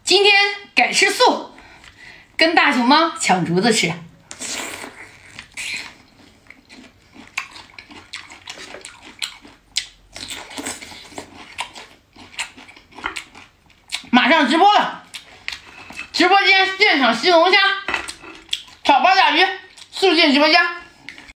今天改吃素，跟大熊猫抢竹子吃。马上直播了，直播间现场西龙虾、炒八甲鱼，速进直播间。